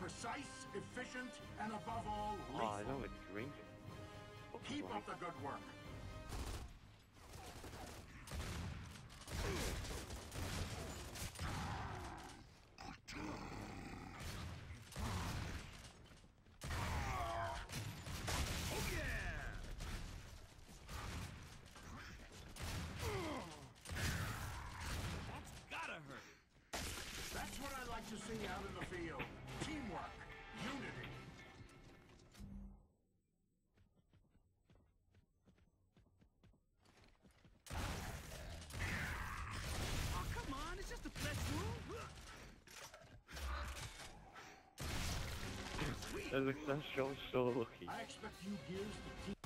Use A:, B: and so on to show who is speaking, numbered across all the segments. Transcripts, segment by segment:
A: precise, efficient, and above all, lethal.
B: Oh, I know it's drink.
A: Keep up the good work. That's what I like to see out in the field. Teamwork, unity.
C: Oh, come on, it's just a flesh wound.
B: That's so lucky.
A: I expect you gears to team.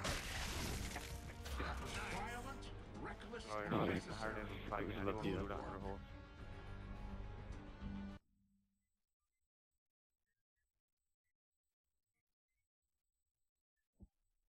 A: Violent, reckless,
B: Oh, you're not even hard to fight with lucky though.